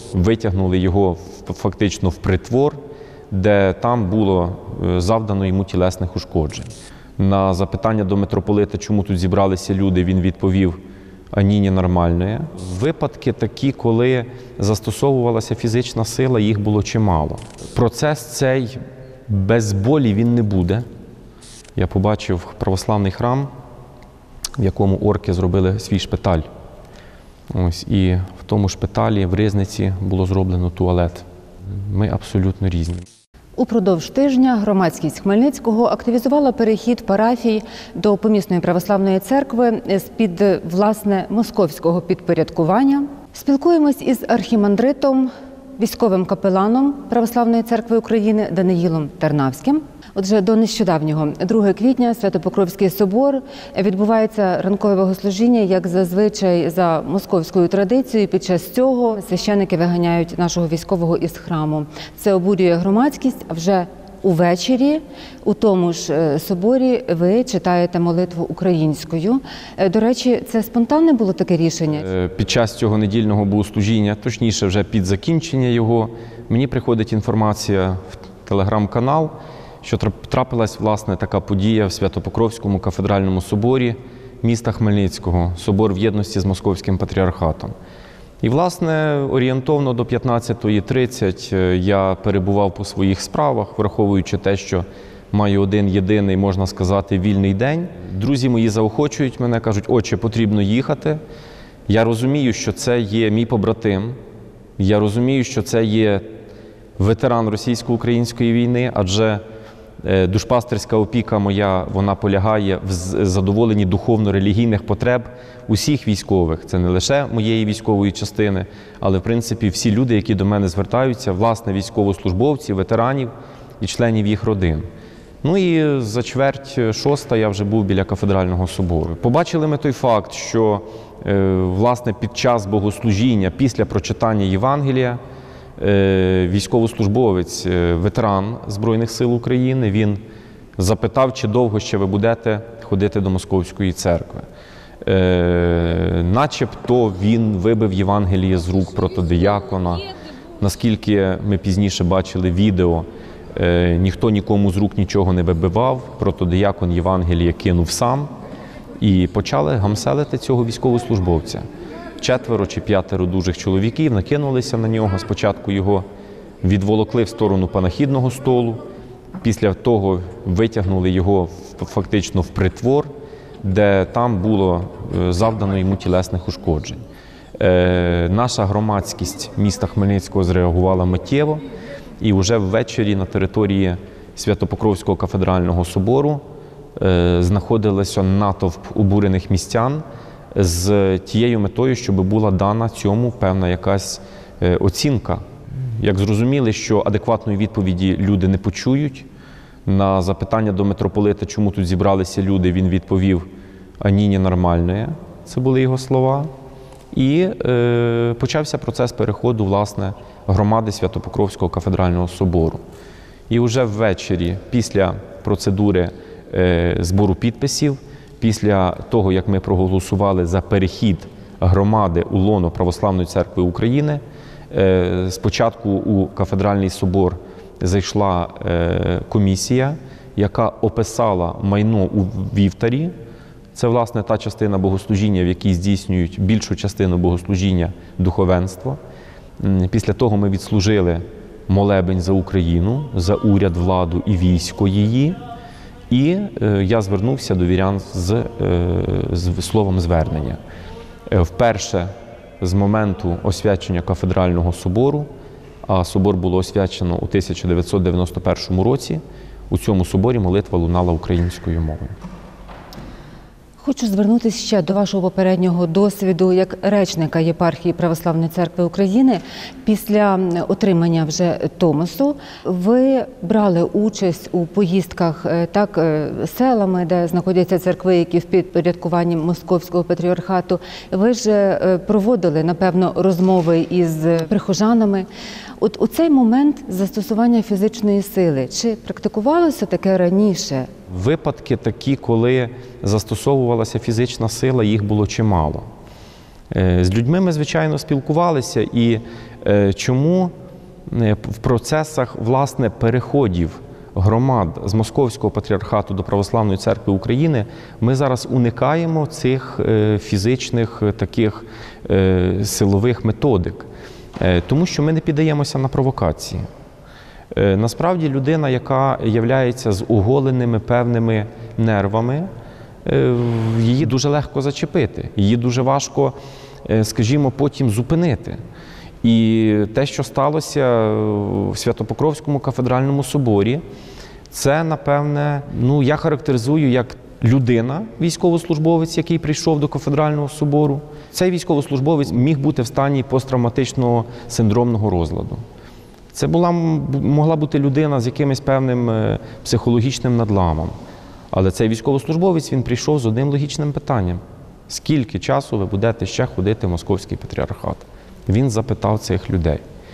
витягнули його фактично в притвор, де там було завдано йому тілесних ушкоджень. На запитання до митрополита, чому тут зібралися люди, він відповів: «А ні, ненормальне». Випадки такі, коли застосовувалася фізична сила, їх було чимало. Процес цей без болі він не буде. Я побачив православний храм, в якому орки зробили свій шпиталь. Ось, і в тому шпиталі в Ризниці було зроблено туалет. Ми абсолютно різні. Упродовж тижня громадськість Хмельницького активізувала перехід парафій до помісної православної церкви з-під, власне, московського підпорядкування. Спілкуємось із архімандритом, військовим капеланом Православної церкви України Даниїлом Тарнавським. Отже, до нещодавнього, 2 квітня, Свято-Покровський собор, відбувається ранкове богослужіння, як зазвичай за московською традицією. Під час цього священики виганяють нашого військового із храму. Це обурює громадськість, а вже увечері у тому ж соборі ви читаєте молитву українською. До речі, це спонтанне було таке рішення? Під час цього недільного богослужіння, точніше вже під закінчення його, мені приходить інформація в телеграм-канал, що трапилась, власне, така подія в Свято-Покровському кафедральному соборі міста Хмельницького, собор в єдності з Московським патріархатом. І, власне, орієнтовно до 15:30 я перебував по своїх справах, враховуючи те, що маю один єдиний, можна сказати, вільний день. Друзі мої заохочують мене, кажуть: «Отче, потрібно їхати». Я розумію, що це є мій побратим, я розумію, що це є ветеран російсько-української війни, адже душпастерська опіка моя, вона полягає в задоволенні духовно-релігійних потреб усіх військових. Це не лише моєї військової частини, але, в принципі, всі люди, які до мене звертаються, власне, військовослужбовці, ветеранів і членів їх родин. Ну і за 5:45 я вже був біля кафедрального собору. Побачили ми той факт, що, власне, під час богослужіння, після прочитання Євангелія, військовослужбовець, ветеран Збройних сил України, він запитав, чи довго ще ви будете ходити до Московської церкви. Начебто він вибив Євангеліє з рук протодиякона. Наскільки ми пізніше бачили відео, ніхто нікому з рук нічого не вибивав, протодиякон Євангеліє кинув сам і почали гамселити цього військовослужбовця. 4 чи 5 дужих чоловіків накинулися на нього. Спочатку його відволокли в сторону панахідного столу, після того витягнули його фактично в притвор, де там було завдано йому тілесних ушкоджень. Наша громадськість міста Хмельницького зреагувала миттєво, і вже ввечері на території Свято-Покровського кафедрального собору знаходилося натовп обурених містян з тією метою, щоб була дана цьому певна якась оцінка. Як зрозуміли, що адекватної відповіді люди не почують, на запитання до митрополита, чому тут зібралися люди, він відповів: «А ні, ненормальне». Це були його слова. І почався процес переходу, власне, громади Свято-Покровського кафедрального собору. І вже ввечері, після процедури збору підписів, після того, як ми проголосували за перехід громади у лоно Православної церкви України, спочатку у кафедральний собор зайшла комісія, яка описала майно у вівтарі. Це, власне, та частина богослужіння, в якій здійснюють більшу частину богослужіння духовенство. Після того ми відслужили молебень за Україну, за уряд, владу і військо її. І я звернувся до вірян з словом звернення. Вперше з моменту освячення кафедрального собору, а собор було освячено у 1991 році, у цьому соборі молитва лунала українською мовою. Хочу звернутися ще до вашого попереднього досвіду як речника єпархії Православної церкви України. Після отримання вже Томосу ви брали участь у поїздках селами, де знаходяться церкви, які в підпорядкуванні Московського патріархату. Ви ж проводили, напевно, розмови із прихожанами. От у цей момент застосування фізичної сили, чи практикувалося таке раніше? Випадки такі, коли застосовувалася фізична сила, їх було чимало. З людьми ми, звичайно, спілкувалися, і Чому в процесах, власне, переходів громад з Московського патріархату до Православної церкви України ми зараз уникаємо цих фізичних таких силових методик? Тому що ми не піддаємося на провокації. Насправді людина, яка являється з оголеними певними нервами, її дуже легко зачепити, її дуже важко, скажімо, потім зупинити. І те, що сталося в Свято-Покровському кафедральному соборі, це, напевне, я характеризую як людина, військовослужбовець, який прийшов до кафедрального собору. Цей військовослужбовець міг бути в стані посттравматичного синдромного розладу. Це могла бути людина з якимось певним психологічним надламом. Але цей військовослужбовець, він прийшов з одним логічним питанням. Скільки часу ви будете ще ходити в Московський патріархат? Він запитав цих людей.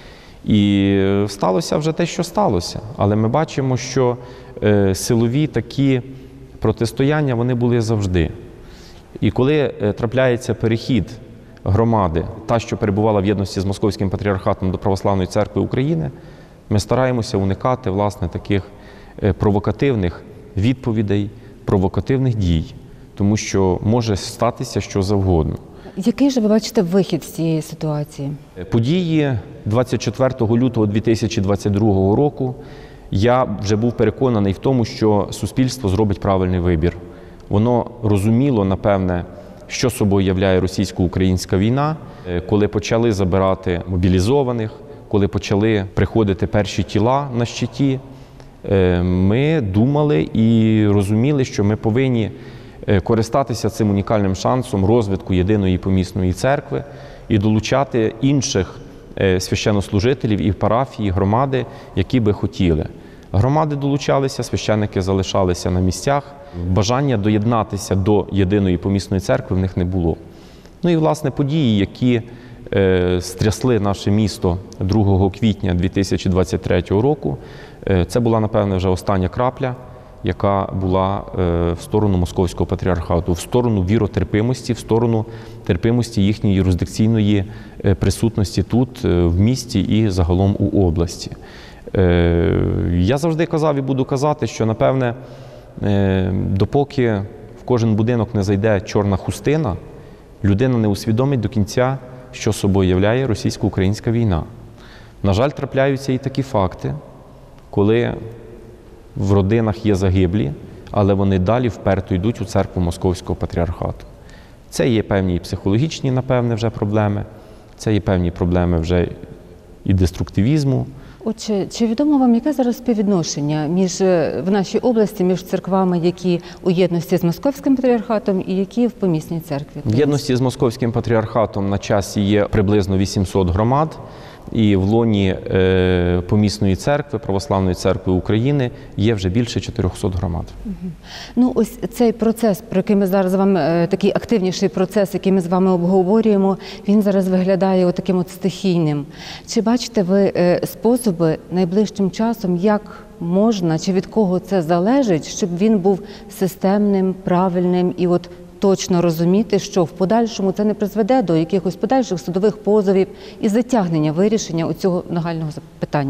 І сталося вже те, що сталося. Але ми бачимо, що силові такі протистояння, вони були завжди. І коли трапляється перехід громади, та, що перебувала в єдності з Московським патріархатом до Православної церкви України, ми стараємося уникати, власне, таких провокативних відповідей, провокативних дій, тому що може статися що завгодно. Який же ви бачите вихід з цієї ситуації? Події 24 лютого 2022 року я вже був переконаний в тому, що суспільство зробить правильний вибір. Воно розуміло, напевне, що собою являє російсько-українська війна, коли почали забирати мобілізованих, коли почали приходити перші тіла на щиті, ми думали і розуміли, що ми повинні користатися цим унікальним шансом розвитку єдиної помісної церкви і долучати інших священнослужителів і парафії, громади, які би хотіли. Громади долучалися, священники залишалися на місцях. Бажання доєднатися до єдиної помісної церкви в них не було. І, власне, події, які стрясли наше місто 2 квітня 2023 року, це була, напевне, вже остання крапля, яка була в сторону Московського патріархату, в сторону віротерпимості, в сторону терпимості їхньої юрисдикційної присутності тут, в місті і загалом у області. Я завжди казав і буду казати, що, напевне, допоки в кожен будинок не зайде чорна хустина, людина не усвідомить до кінця, що собою являє російсько-українська війна. На жаль, трапляються і такі факти, коли в родинах є загиблі, але вони далі вперто йдуть у церкву Московського патріархату. Це є певні психологічні, напевне, вже проблеми, це є певні проблеми вже і деструктивізму. Отже, чи відомо вам, яке зараз співвідношення в нашій області між церквами, які у єдності з Московським патріархатом і які в помісній церкві? В єдності з Московським патріархатом на часі є приблизно 800 громад, і в лоні помісної церкви, Православної церкви України, є вже більше 400 громад. Ось цей процес, про який ми зараз з вами, такий активніший процес, який ми з вами обговорюємо, він зараз виглядає таким стихійним. Чи бачите ви способи найближчим часом, як можна, чи від кого це залежить, щоб він був системним, правильним і точно розуміти, що в подальшому це не призведе до якихось подальших судових позовів і затягнення вирішення цього нагального питання?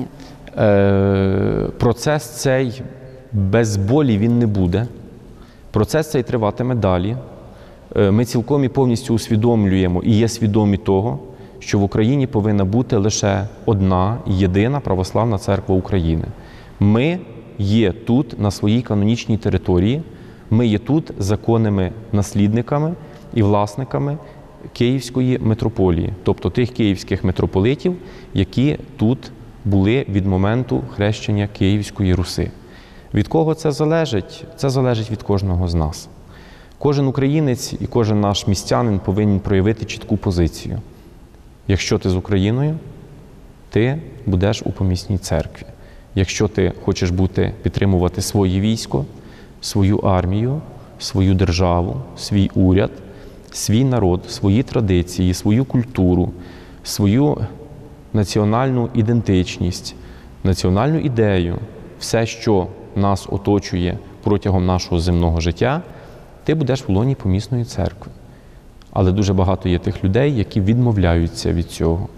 Процес цей без болі він не буде. Процес цей триватиме далі. Ми цілком і повністю усвідомлюємо і є свідомі того, що в Україні повинна бути лише одна єдина православна церква України. Ми є тут на своїй канонічній території, ми є тут законними наслідниками і власниками Київської митрополії, тобто тих київських митрополитів, які тут були від моменту хрещення Київської Руси. Від кого це залежить? Це залежить від кожного з нас. Кожен українець і кожен наш містянин повинен проявити чітку позицію. Якщо ти з Україною, ти будеш у помісній церкві. Якщо ти хочеш підтримувати своє військо, свою армію, свою державу, свій уряд, свій народ, свої традиції, свою культуру, свою національну ідентичність, національну ідею, все, що нас оточує протягом нашого земного життя, ти будеш в лоні помісної церкви. Але дуже багато є тих людей, які відмовляються від цього.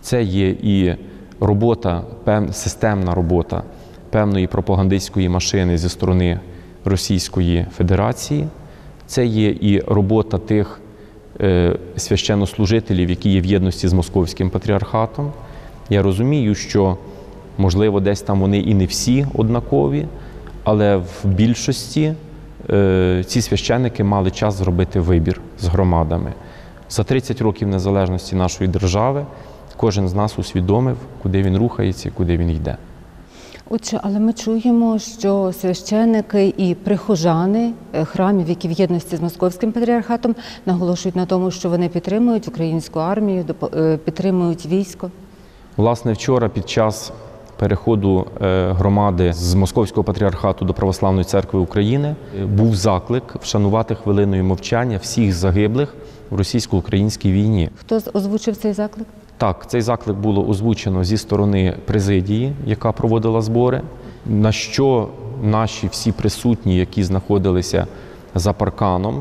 Це є і робота, системна робота певної пропагандистської машини зі сторони Російської Федерації. Це є і робота тих священнослужителів, які є в єдності з Московським патріархатом. Я розумію, що, можливо, десь там вони і не всі однакові, але в більшості ці священники мали час зробити вибір з громадами. За 30 років незалежності нашої держави кожен з нас усвідомив, куди він рухається і куди він йде. Отже, але ми чуємо, що священники і прихожани храмів, які в єдності з Московським патріархатом, наголошують на тому, що вони підтримують українську армію, підтримують військо. Власне, вчора під час переходу громади з Московського патріархату до Православної церкви України був заклик вшанувати хвилиною мовчання всіх загиблих в російсько-українській війні. Хто озвучив цей заклик? Так, цей заклик було озвучено зі сторони президії, яка проводила збори, на що наші всі присутні, які знаходилися за парканом,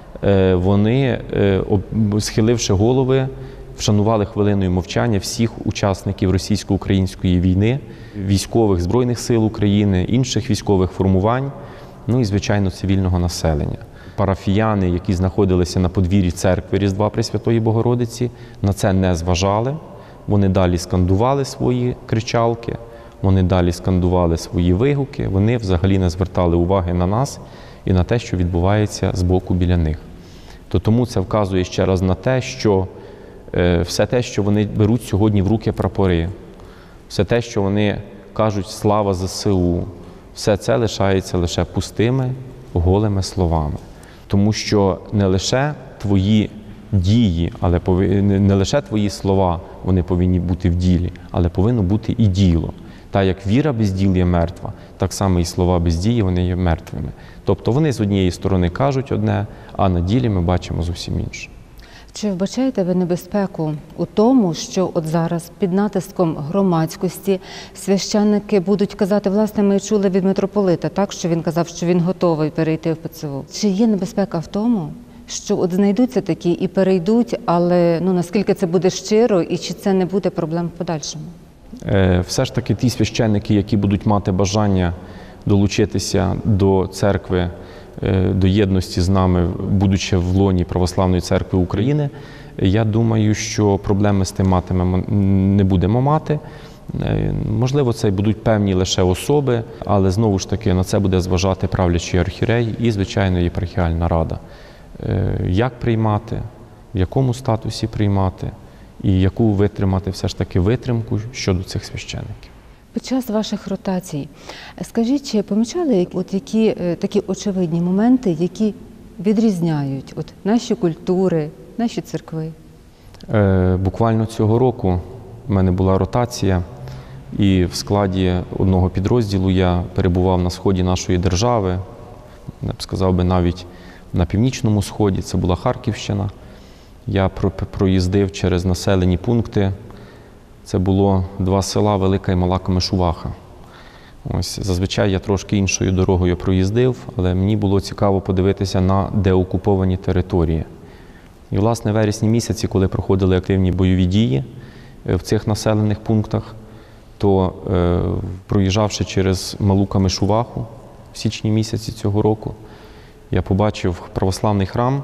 вони, схиливши голови, вшанували хвилиною мовчання всіх учасників російсько-української війни, військових Збройних сил України, інших військових формувань, ну і, звичайно, цивільного населення. Парафіяни, які знаходилися на подвір'ї церкви Різдва Пресвятої Богородиці, на це не зважали. Вони далі скандували свої кричалки, вони далі скандували свої вигуки, вони взагалі не звертали уваги на нас і на те, що відбувається збоку біля них. Тому це вказує ще раз на те, що все те, що вони беруть сьогодні в руки прапори, все те, що вони кажуть «Слава ЗСУ», все це лишається лише пустими, голими словами. Тому що не лише твої дії, не лише твої слова вони повинні бути в ділі, але повинно бути і діло. Так як віра без діл є мертва, так само і слова без дії вони є мертвими. Тобто вони з однієї сторони кажуть одне, а на ділі ми бачимо зовсім інше. Чи вбачаєте ви небезпеку у тому, що от зараз під натиском громадськості священники будуть казати, власне, ми чули від митрополита, так, що він казав, що він готовий перейти в ПЦУ. Чи є небезпека в тому, що от знайдуться такі і перейдуть, але наскільки це буде щиро і чи це не буде проблем в подальшому? Все ж таки ті священники, які будуть мати бажання долучитися до церкви, до єдності з нами, будучи в лоні Православної церкви України, я думаю, що проблеми з тим не будемо мати. Можливо, це будуть певні лише особи, але знову ж таки на це буде зважати правлячий архієрей і, звичайно, єпархіальна рада. Як приймати, в якому статусі приймати і яку витримати все ж таки витримку щодо цих священиків. Під час ваших ротацій, скажіть, чи помічали які такі очевидні моменти, які відрізняють наші культури, наші церкви? Буквально цього року в мене була ротація, і в складі одного підрозділу я перебував на сході нашої держави, я б сказав би навіть на північному сході, це була Харківщина. Я проїздив через населені пункти. Це було 2 села, Велика і Мала Комишуваха. Зазвичай я трошки іншою дорогою проїздив, але мені було цікаво подивитися на деокуповані території. І, власне, в вересні місяці, коли проходили активні бойові дії в цих населених пунктах, то, проїжджавши через Малу Комишуваху в січні місяці цього року, я побачив православний храм,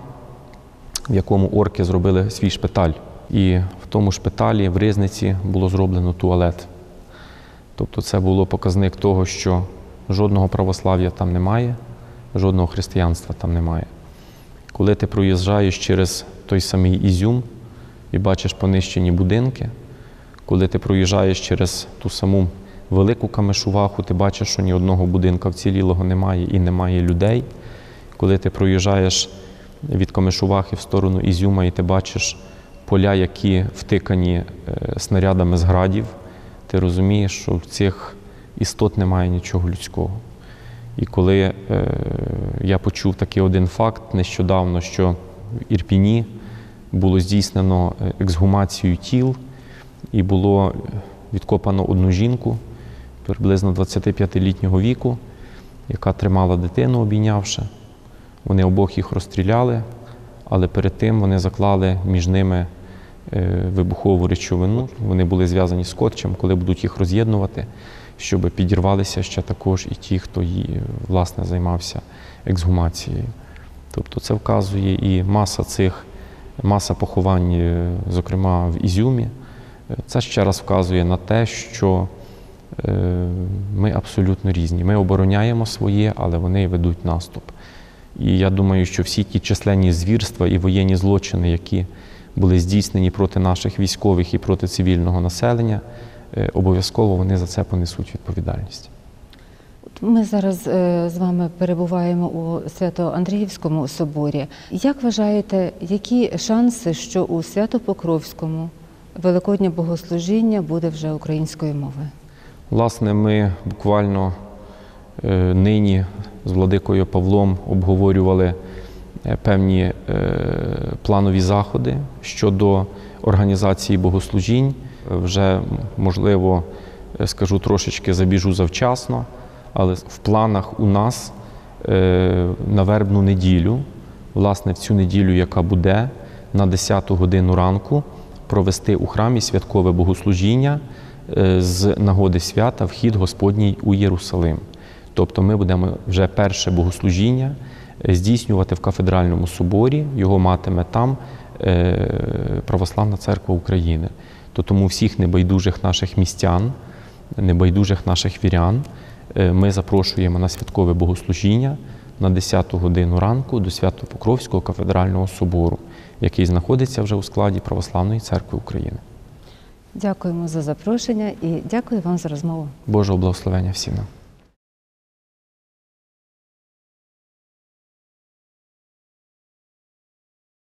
в якому орки зробили свій шпиталь. І в тому шпиталі в Ризниці було зроблено туалет. Тобто це було показник того, що жодного православ'я там немає, жодного християнства там немає. Коли ти проїжджаєш через той самий Ізюм і бачиш понищені будинки, коли ти проїжджаєш через ту саму Велику Комишуваху, ти бачиш, що ні одного будинка вцілілого немає і немає людей. Коли ти проїжджаєш від Комишувахи в сторону Ізюма і ти бачиш поля, які втикані снарядами з градів, ти розумієш, що в цих істот немає нічого людського. І коли я почув такий один факт нещодавно, що в Ірпіні було здійснено ексгумацію тіл і було відкопано одну жінку, приблизно 25-літнього віку, яка тримала дитину, обійнявши. Вони обох їх розстріляли, але перед тим вони заклали між ними вибухову речовину. Вони були зв'язані скотчем, коли будуть їх роз'єднувати, щоб підірвалися ще також і ті, хто власне займався ексгумацією. Тобто це вказує і маса поховань, зокрема в Ізюмі. Це ще раз вказує на те, що ми абсолютно різні. Ми обороняємо своє, але вони ведуть наступ. І я думаю, що всі ті численні звірства і воєнні злочини, які були здійснені проти наших військових і проти цивільного населення, обов'язково вони за це понесуть відповідальність. Ми зараз з вами перебуваємо у Свято-Андріївському соборі. Як вважаєте, які шанси, що у Свято-Покровському Великоднє богослужіння буде вже українською мовою? Власне, ми буквально нині з владикою Павлом обговорювали певні планові заходи щодо організації богослужінь. Вже, можливо, скажу трошечки забіжу завчасно, але в планах у нас на вербну неділю, власне, в цю неділю, яка буде, на 10 годину ранку, провести у храмі святкове богослужіння з нагоди свята «Вхід Господній у Єрусалим». Тобто ми будемо вже перше богослужіння здійснювати в кафедральному соборі, його матиме там Православна Церква України. Тому всіх небайдужих наших містян, небайдужих наших вірян ми запрошуємо на святкове богослужіння на 10 годину ранку до Свято-Покровського кафедрального собору, який знаходиться вже у складі Православної Церкви України. Дякуємо за запрошення і дякую вам за розмову. Божого благословення всім нам.